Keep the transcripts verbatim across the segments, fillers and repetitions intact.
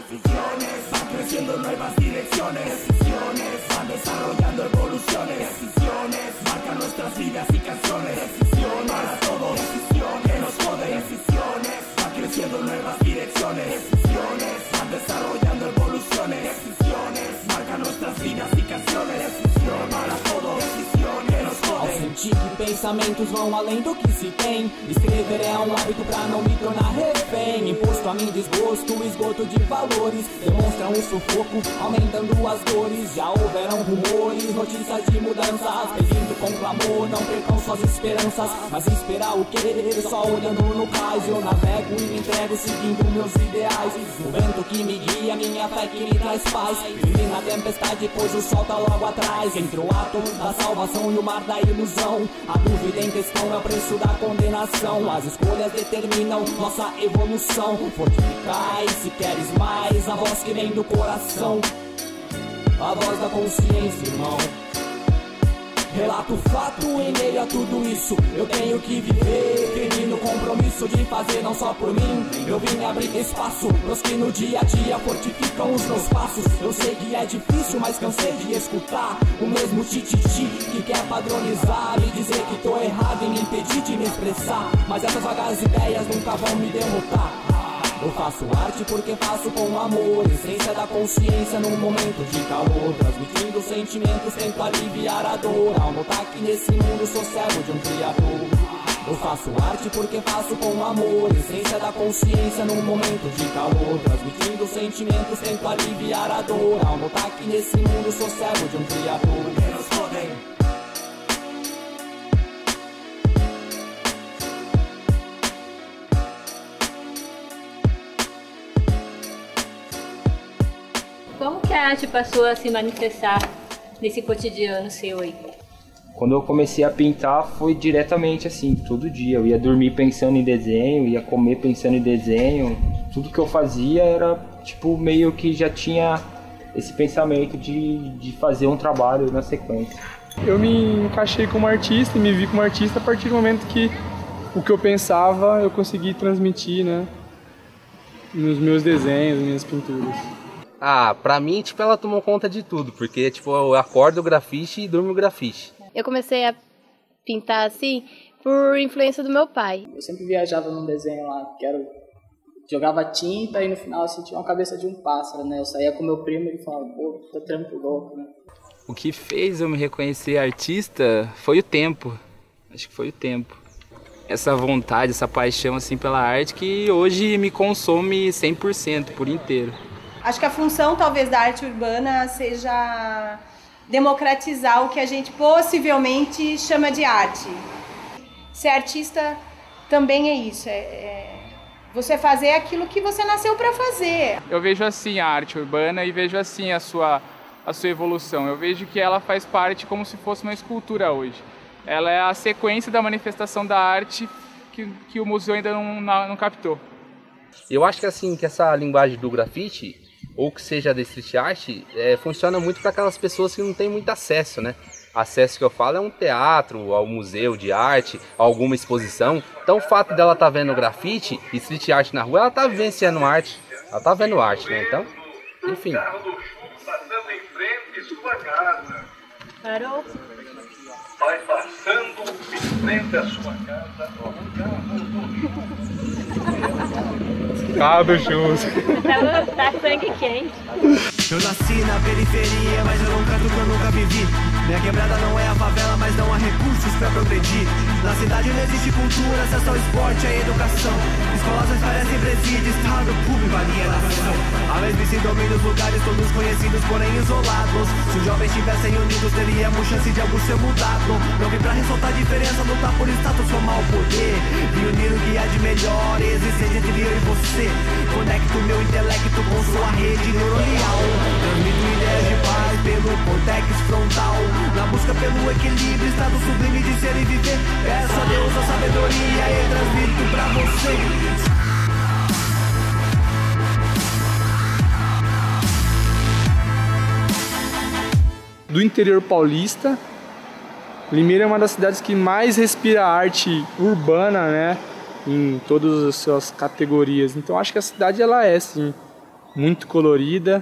Decisiones, van creciendo nuevas direcciones. Decisiones, van desarrollando evoluciones. Decisiones, marcan nuestras vidas y canciones. Decisiones, para todos, decisiones que nos joden. Decisiones, van creciendo nuevas direcciones. Decisiones, van desarrollando evoluciones. Decisiones, marcan nuestras vidas y canciones. Decisiones, para todos, decisiones que nos joden. Ao sentir que pensamentos vão além do que se tem, escrever é um hábito pra não me tornar refém. Imposto a mim desgosto, esgoto de valores, demonstra um sufoco, aumentando as dores. Já houveram rumores, notícias de mudanças, pedindo com clamor, não percam suas esperanças. Mas esperar o quê? Só olhando no cais, eu navego e me entrego seguindo meus ideais. O vento que me guia, minha fé que me traz paz. Vive na tempestade, pois o sol tá logo atrás. Entre o ato da salvação e o mar da ilusão, a dúvida em questão é o preço da condenação. As escolhas determinam nossa evolução. Fortificai se queres mais, a voz que vem do coração, a voz da consciência, irmão. Relato o fato, em meio a tudo isso eu tenho que viver, firme no compromisso de fazer não só por mim. Eu vim abrir espaço pros que no dia a dia fortificam os meus passos. Eu sei que é difícil, mas cansei de escutar o mesmo tititi que quer padronizar, me dizer que tô errado e me impedir de me expressar. Mas essas vagas ideias nunca vão me derrotar. Eu faço arte porque faço com amor, essência da consciência num momento de calor, transmitindo sentimentos, tento aliviar a dor, ao notar que nesse mundo sou servo de um criador. Eu faço arte porque faço com amor, essência da consciência num momento de calor, transmitindo sentimentos, tento aliviar a dor, ao notar que nesse mundo sou servo de um criador. Que nos fodem. Como que a arte passou a se manifestar nesse cotidiano seu aí? Quando eu comecei a pintar foi diretamente assim, todo dia. Eu ia dormir pensando em desenho, ia comer pensando em desenho. Tudo que eu fazia era tipo meio que já tinha esse pensamento de, de fazer um trabalho na sequência. Eu me encaixei como artista e me vi como artista a partir do momento que o que eu pensava eu consegui transmitir, né, nos meus desenhos, nas minhas pinturas. Ah, pra mim, tipo, ela tomou conta de tudo, porque, tipo, eu acordo o grafite e durmo o grafite. Eu comecei a pintar assim por influência do meu pai. Eu sempre viajava num desenho lá, que era, jogava tinta e no final assim, tinha uma cabeça de um pássaro, né? Eu saía com meu primo e ele falava, pô, tô trampo louco, né? O que fez eu me reconhecer artista foi o tempo, acho que foi o tempo. Essa vontade, essa paixão assim pela arte que hoje me consome cem por cento, por inteiro. Acho que a função, talvez, da arte urbana seja democratizar o que a gente possivelmente chama de arte. Ser artista também é isso, é, é você fazer aquilo que você nasceu para fazer. Eu vejo assim a arte urbana e vejo assim a sua, a sua evolução. Eu vejo que ela faz parte como se fosse uma escultura hoje. Ela é a sequência da manifestação da arte que, que o museu ainda não, não, não captou. Eu acho que assim, que essa linguagem do grafite, ou que seja da street art, é, funciona muito para aquelas pessoas que não têm muito acesso, né? Acesso que eu falo é um teatro, ao museu de arte, a alguma exposição. Então o fato dela estar tá vendo grafite e street art na rua, ela está vivenciando arte, ela está vendo arte, né? Então, enfim. Passando em frente à sua casa. Parou? Vai passando em frente à sua casa. Carro do Jus. Tá, tá sangue quente. Eu nasci na periferia, mas eu não canto que eu nunca vivi. Minha quebrada não é a favela, mas não há recursos pra progredir. Na cidade não existe cultura, acesso ao esporte, à educação. Escolas parecem presídio, estado público, alienação. A mesmice domina os lugares, todos conhecidos, porém isolados. Se os jovens estivessem unidos, teríamos chance de algo ser mudado. Não vim pra ressaltar a diferença, lutar por status, formar o poder. E unir o que há de melhor, existente entre eu e você. Conecto meu intelecto com sua rede neuronial. Transmito ideias de paz pelo cortex frontal. Na busca pelo equilíbrio, estado sublime de ser e viver. Peço a Deus a sabedoria e transmito pra você. Do interior paulista, Limeira é uma das cidades que mais respira arte urbana, né? Em todas as suas categorias. Então acho que a cidade ela é, sim, muito colorida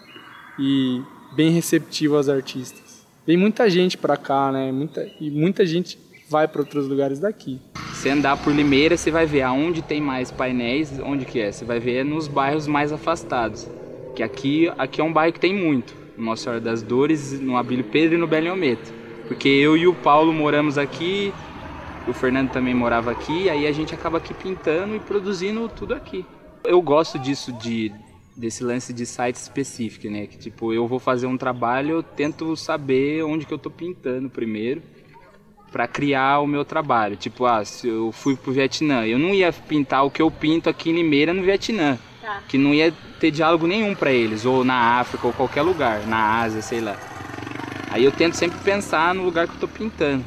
e bem receptiva aos artistas. Vem muita gente para cá, né? Muita, e muita gente vai para outros lugares daqui. Se andar por Limeira, você vai ver aonde tem mais painéis, onde que é? Você vai ver nos bairros mais afastados. Que aqui, aqui é um bairro que tem muito. No Nossa Senhora das Dores, no Abílio Pedro e no Beliometo. Porque eu e o Paulo moramos aqui, o Fernando também morava aqui, aí a gente acaba aqui pintando e produzindo tudo aqui. Eu gosto disso, de, desse lance de site específico, né? Que tipo, eu vou fazer um trabalho, eu tento saber onde que eu tô pintando primeiro, para criar o meu trabalho. Tipo, ah, se eu fui pro Vietnã, eu não ia pintar o que eu pinto aqui em Limeira no Vietnã, tá. Que não ia ter diálogo nenhum para eles, ou na África, ou qualquer lugar, na Ásia, sei lá. Aí eu tento sempre pensar no lugar que eu tô pintando.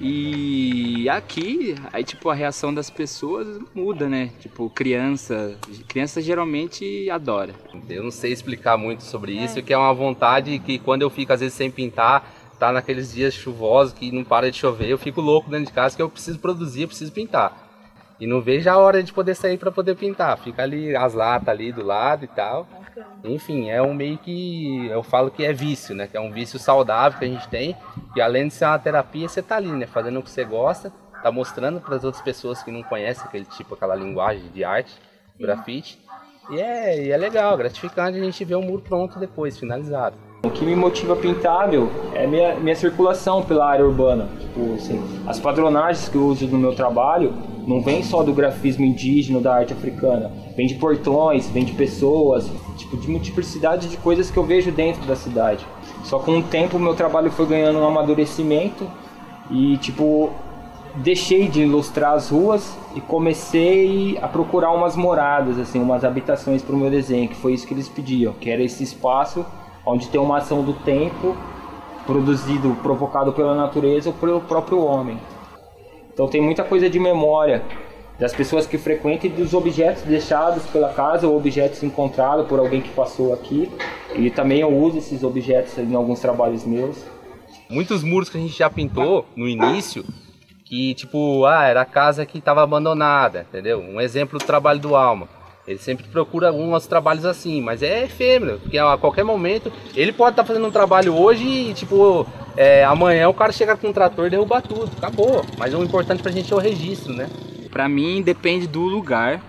E aqui, aí tipo, a reação das pessoas muda, né? Tipo, criança, criança geralmente adora. Eu não sei explicar muito sobre isso, é. que é uma vontade que quando eu fico às vezes sem pintar, tá naqueles dias chuvosos que não para de chover, eu fico louco dentro de casa que eu preciso produzir, eu preciso pintar. E não vejo a hora de poder sair para poder pintar. Fica ali as latas ali do lado e tal. Enfim, é um meio que, eu falo que é vício, né? Que é um vício saudável que a gente tem. E além de ser uma terapia, você tá ali, né? Fazendo o que você gosta, tá mostrando para as outras pessoas que não conhecem aquele tipo, aquela linguagem de arte, grafite. E é, e é legal, gratificante a gente ver o muro pronto depois, finalizado. O que me motiva a pintar, meu, é minha, minha circulação pela área urbana. Tipo, assim, as padronagens que eu uso no meu trabalho não vem só do grafismo indígena, da arte africana. Vem de portões, vem de pessoas, tipo, de multiplicidade de coisas que eu vejo dentro da cidade. Só com o tempo o meu trabalho foi ganhando um amadurecimento e, tipo, deixei de ilustrar as ruas e comecei a procurar umas moradas, assim, umas habitações para o meu desenho, que foi isso que eles pediam, que era esse espaço onde tem uma ação do tempo produzido, provocado pela natureza ou pelo próprio homem. Então tem muita coisa de memória das pessoas que frequentam e dos objetos deixados pela casa ou objetos encontrados por alguém que passou aqui. E também eu uso esses objetos em alguns trabalhos meus. Muitos muros que a gente já pintou no início, que tipo, ah, era a casa que estava abandonada, entendeu? Um exemplo do trabalho do Alma. Ele sempre procura alguns trabalhos assim, mas é efêmero, porque a qualquer momento ele pode estar tá fazendo um trabalho hoje e tipo, é, amanhã o cara chega com um trator e derruba tudo, acabou. Mas o importante pra gente é o registro, né? Pra mim depende do lugar,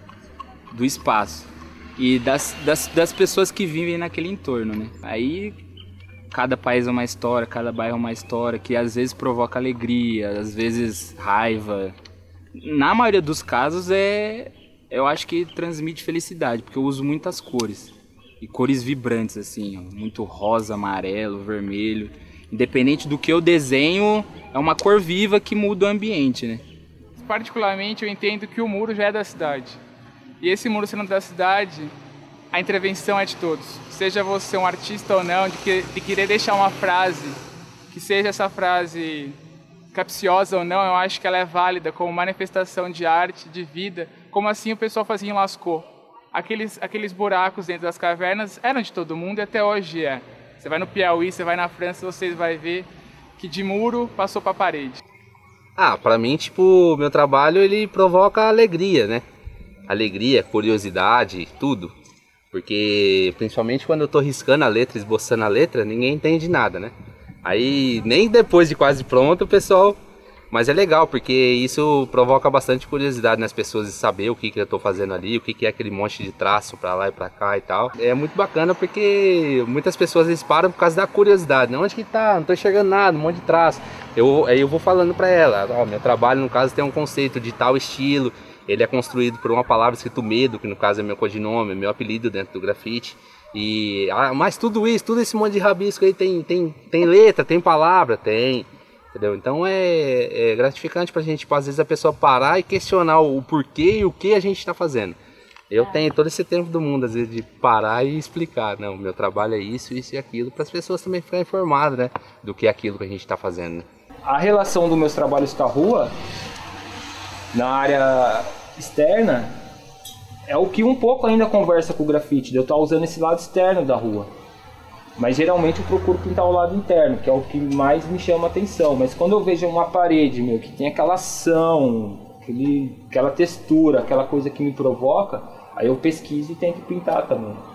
do espaço e das, das, das pessoas que vivem naquele entorno, né? Aí cada país é uma história, cada bairro é uma história que às vezes provoca alegria, às vezes raiva. Na maioria dos casos é... eu acho que transmite felicidade, porque eu uso muitas cores. E cores vibrantes, assim, ó, muito rosa, amarelo, vermelho. Independente do que eu desenho, é uma cor viva que muda o ambiente, né? Particularmente, eu entendo que o muro já é da cidade. E esse muro sendo da cidade, a intervenção é de todos. Seja você um artista ou não, de, que, de querer deixar uma frase, que seja essa frase capciosa ou não, eu acho que ela é válida como manifestação de arte, de vida, como assim o pessoal fazia em Lascaux. Aqueles, aqueles buracos dentro das cavernas eram de todo mundo e até hoje é. Você vai no Piauí, você vai na França, você vai ver que de muro passou para parede. Ah, pra mim, tipo, meu trabalho ele provoca alegria, né? Alegria, curiosidade, tudo. Porque, principalmente quando eu tô riscando a letra, esboçando a letra, ninguém entende nada, né? Aí, nem depois de quase pronto, o pessoal... Mas é legal, porque isso provoca bastante curiosidade nas pessoas de saber o que, que eu tô fazendo ali, o que, que é aquele monte de traço pra lá e pra cá e tal. É muito bacana porque muitas pessoas eles param por causa da curiosidade, né? Onde que tá? Não tô enxergando nada, um monte de traço. Eu, aí eu vou falando pra ela, ó, meu trabalho no caso tem um conceito de tal estilo, ele é construído por uma palavra escrito medo, que no caso é meu codinome, é meu apelido dentro do grafite. E, ah, mas tudo isso, tudo esse monte de rabisco aí tem, tem, tem letra, tem palavra? Tem. Entendeu? Então é, é gratificante pra gente, tipo, às vezes a pessoa parar e questionar o porquê e o que a gente está fazendo. Eu é. tenho todo esse tempo do mundo, às vezes, de parar e explicar, não, meu trabalho é isso, isso e aquilo, para as pessoas também ficarem informadas, né, do que é aquilo que a gente está fazendo. Né? A relação dos meus trabalhos com a rua, na área externa, é o que um pouco ainda conversa com o grafite, de eu estar usando esse lado externo da rua. Mas geralmente eu procuro pintar o lado interno, que é o que mais me chama a atenção. Mas quando eu vejo uma parede, meu, que tem aquela ação, aquele, aquela textura, aquela coisa que me provoca, aí eu pesquiso e tento pintar também.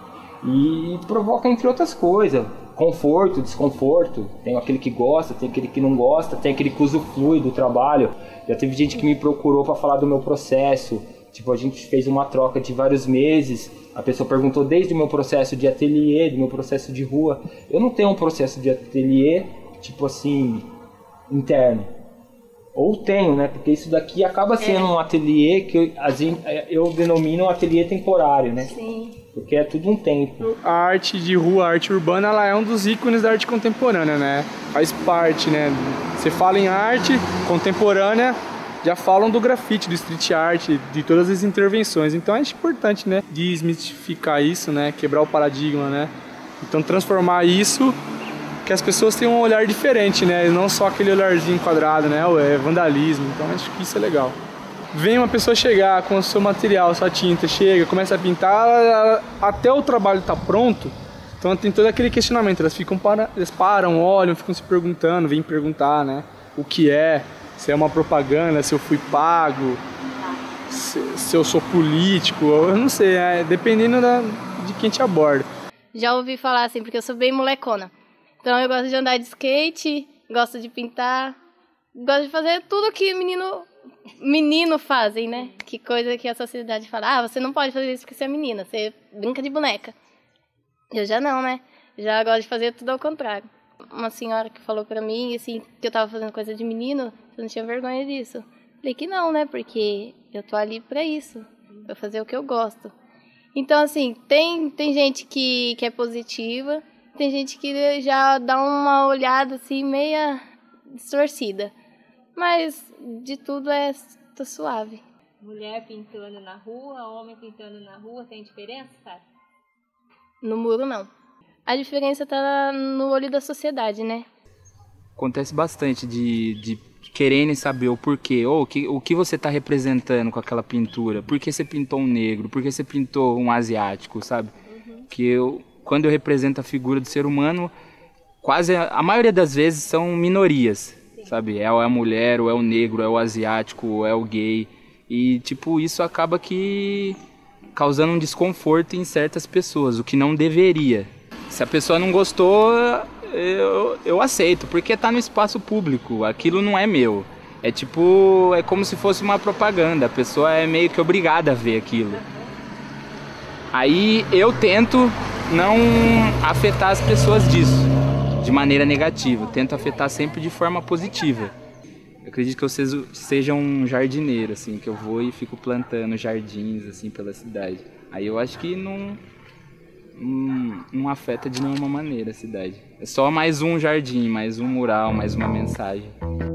E provoca, entre outras coisas, conforto, desconforto. Tem aquele que gosta, tem aquele que não gosta, tem aquele que usufrui do trabalho. Já teve gente que me procurou para falar do meu processo. Tipo, a gente fez uma troca de vários meses. A pessoa perguntou desde o meu processo de ateliê, do meu processo de rua. Eu não tenho um processo de ateliê, tipo assim, interno. Ou tenho, né? Porque isso daqui acaba sendo é. um ateliê que eu, eu denomino um ateliê temporário, né? Sim. Porque é tudo um tempo. A arte de rua, a arte urbana, ela é um dos ícones da arte contemporânea, né? Faz parte, né? Você fala em arte contemporânea, já falam do grafite, do street art, de todas as intervenções. Então é importante, né? Desmistificar isso, né? Quebrar o paradigma, né? Então transformar isso, que as pessoas tenham um olhar diferente, né? Não só aquele olharzinho quadrado, né? É vandalismo. Então acho que isso é legal. Vem uma pessoa chegar com o seu material, sua tinta, chega, começa a pintar, ela, ela, até o trabalho tá pronto, então tem todo aquele questionamento, elas ficam para, elas param, olham, ficam se perguntando, vêm perguntar, né, o que é, se é uma propaganda, se eu fui pago, se, se eu sou político, eu não sei, é, dependendo da, de quem te aborda. Já ouvi falar assim, porque eu sou bem molecona, então eu gosto de andar de skate, gosto de pintar, gosto de fazer tudo que menino... menino fazem, né? Que coisa que a sociedade fala, ah, você não pode fazer isso porque você é menina, você brinca de boneca. Eu já não, né? Já gosto de fazer tudo ao contrário. Uma senhora que falou pra mim, assim, que eu tava fazendo coisa de menino, eu não tinha vergonha disso. Falei que não, né? Porque eu tô ali pra isso, pra fazer o que eu gosto. Então, assim, tem, tem gente que, que é positiva, tem gente que já dá uma olhada, assim, meia distorcida. Mas de tudo é tá suave. Mulher pintando na rua, homem pintando na rua, tem diferença, cara? No muro, não. A diferença tá no olho da sociedade, né? Acontece bastante de, de quererem saber o porquê, ou o que, o que você tá representando com aquela pintura. Por que você pintou um negro? Por que você pintou um asiático, sabe? Uhum. Que eu, quando eu represento a figura do ser humano, quase a, a maioria das vezes são minorias. Sabe, é a mulher, ou é o negro, é o asiático, ou é o gay. E, tipo, isso acaba que causando um desconforto em certas pessoas, o que não deveria. Se a pessoa não gostou, eu, eu aceito, porque tá no espaço público, aquilo não é meu. É tipo, é como se fosse uma propaganda, a pessoa é meio que obrigada a ver aquilo. Aí eu tento não afetar as pessoas disso. De maneira negativa, eu tento afetar sempre de forma positiva. Eu acredito que eu seja um jardineiro, assim, que eu vou e fico plantando jardins, assim, pela cidade. Aí eu acho que não, não, não afeta de nenhuma maneira a cidade. É só mais um jardim, mais um mural, mais uma mensagem.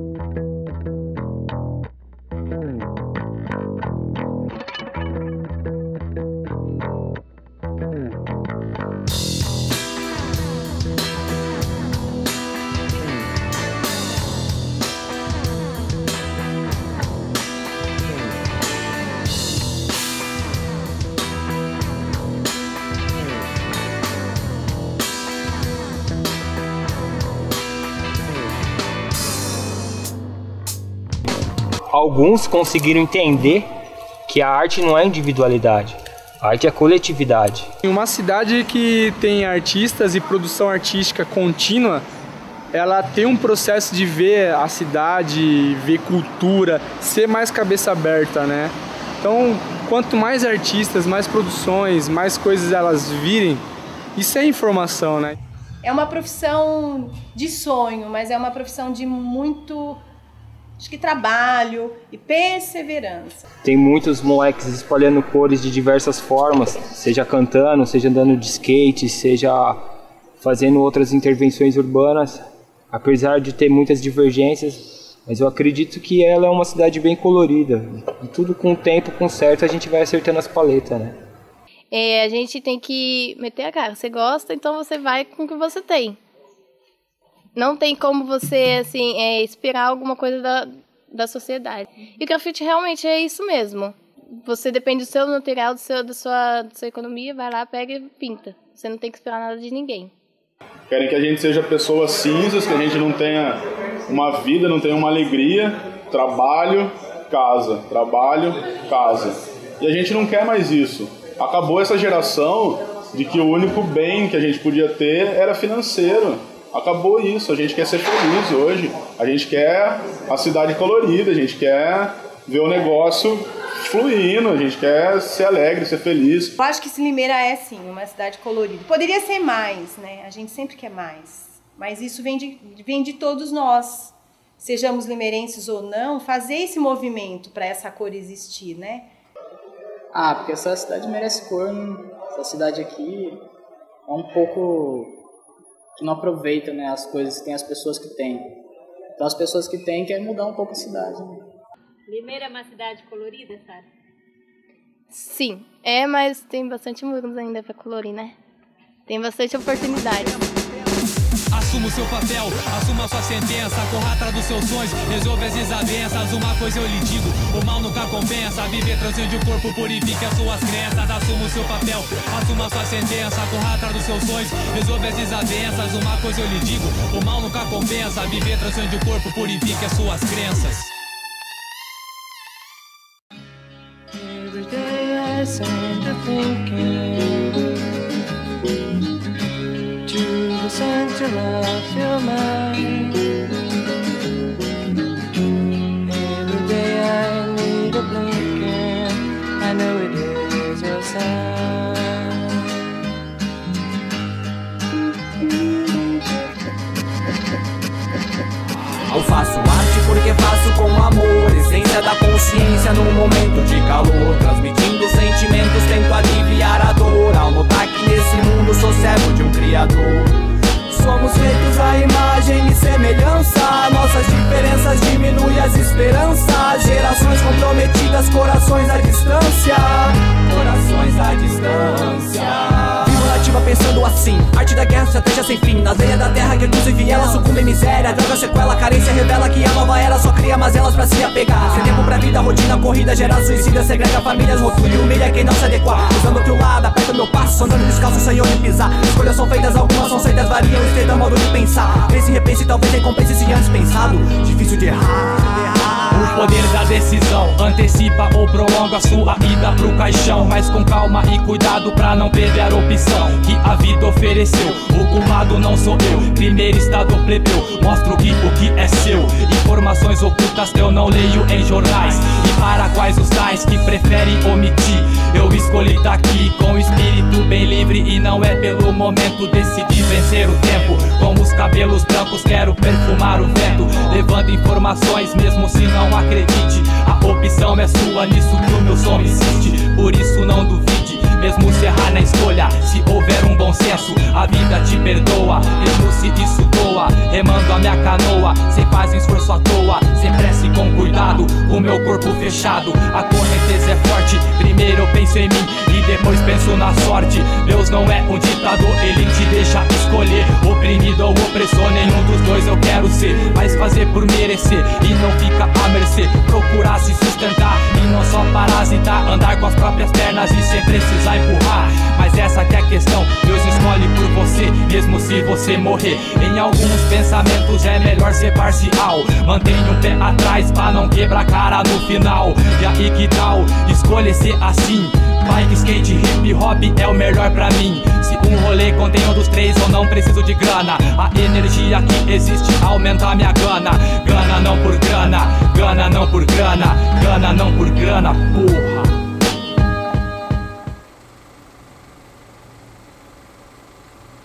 Alguns conseguiram entender que a arte não é individualidade, a arte é coletividade. Em uma cidade que tem artistas e produção artística contínua, ela tem um processo de ver a cidade, ver cultura, ser mais cabeça aberta, né? Então, quanto mais artistas, mais produções, mais coisas elas virem, isso é informação, né? É uma profissão de sonho, mas é uma profissão de muito... acho que trabalho e perseverança. Tem muitos moleques espalhando cores de diversas formas, seja cantando, seja andando de skate, seja fazendo outras intervenções urbanas, apesar de ter muitas divergências, mas eu acredito que ela é uma cidade bem colorida. E tudo com o tempo, com o certo, a gente vai acertando as paletas, né? É, a gente tem que meter a cara. Você gosta, então você vai com o que você tem. Não tem como você, assim, é, esperar alguma coisa da, da sociedade. E o grafite realmente é isso mesmo. Você depende do seu material, do seu, da, sua, da sua economia, vai lá, pega e pinta. Você não tem que esperar nada de ninguém. Querem que a gente seja pessoas cinzas, que a gente não tenha uma vida, não tenha uma alegria. Trabalho, casa. Trabalho, casa. E a gente não quer mais isso. Acabou essa geração de que o único bem que a gente podia ter era financeiro. Acabou isso, a gente quer ser feliz hoje, a gente quer a cidade colorida, a gente quer ver o negócio fluindo, a gente quer ser alegre, ser feliz. Eu acho que Limeira é sim uma cidade colorida. Poderia ser mais, né? A gente sempre quer mais. Mas isso vem de, vem de todos nós, sejamos limeirenses ou não, fazer esse movimento para essa cor existir, né? Ah, porque essa cidade merece cor, né? Essa cidade aqui é um pouco que não aproveita, né, as coisas que tem as pessoas que têm. Então as pessoas que têm querem mudar um pouco a cidade, né? Limeira é uma cidade colorida, Sara? Sim, é, mas tem bastante muros ainda para colorir, né? Tem bastante oportunidade. Assuma o seu papel, assuma a sua sentença, corra atrás dos seus sonhos, resolve as desavenças. Uma coisa eu lhe digo, o mal nunca compensa. Viver transcende o corpo, purifique as suas crenças. Assuma o seu papel, assuma a sua sentença, corra atrás dos seus sonhos, resolve as desavenças. Uma coisa eu lhe digo, o mal nunca compensa. Viver transcende o corpo, purifique as suas crenças. Every day I seem to thinking to the center of your mind. Every day I need a blinking, I know it is your sign. Eu faço arte porque faço com amor, essência da consciência num momento de calor, transmitindo sentimentos, tento aliviar a dor, ao notar que nesse mundo sou servo de um criador. Somos feitos à imagem e semelhança, nossas diferenças diminuem as esperanças. Gerações comprometidas, corações à distância, corações à distância. Vivo nativa pensando assim, arte da guerra, estratégia sem fim. Nas veias da terra que inclusive ela sucumbe em miséria. Droga, sequela, carência revela que a nova era só cria mazelas pra se apegar. Sem tempo pra vida, rotina, corrida, gera suicida, segrega famílias, rotula e humilha quem não se adequar. Usando outro lado, aperta meu passo, andando descalço sem onde pisar. Escolhas são feitas, algumas são certas, variam, estreita modo de pensar. Pense, repense, talvez recompense se antes pensado. Difícil de errar. O poder da decisão antecipa ou prolonga a sua ida pro caixão, mas com calma e cuidado pra não perder a opção que a vida ofereceu. O culpado não sou eu, primeiro estado plebeu, mostro que o que é seu. Informações ocultas eu não leio em jornais, e para quais os tais que preferem omitir. Eu escolhi tá aqui com o espírito bem livre, e não é pelo momento, decidi vencer o tempo. Com os cabelos brancos quero perfumar o vento, levando informações mesmo se não acredite. A opção é sua, nisso que o meu som insiste. Por isso não duvide, mesmo se errar na escolha. Se houver um bom senso, a vida te perdoa, mesmo se isso doa. Remando a minha canoa, sem fazer esforço à toa, sem pressa e com cuidado, com meu corpo fechado. A correnteza é forte, primeiro eu penso em mim e depois penso na sorte. Deus não é um ditador, ele te deixa escolher. Oprimido ou opressor, nenhum dos dois eu quero ser, mas fazer por merecer e não fica à mercê. Procurar se sustentar e não só parasitar, andar com as próprias pernas e sem precisar empurrar. Mas essa que é a questão, Deus escolhe por você, mesmo se você morrer. Em alguns pensamentos é melhor ser parcial, mantenha um pé atrás pra não quebrar a cara no final. E aí que tal escolher ser assim? Bike, skate, hip hop é o melhor pra mim. Se um rolê contém um dos três, eu não preciso de grana. A energia que existe aumenta a minha gana. Gana não por grana, gana não por grana, gana não por grana, porra.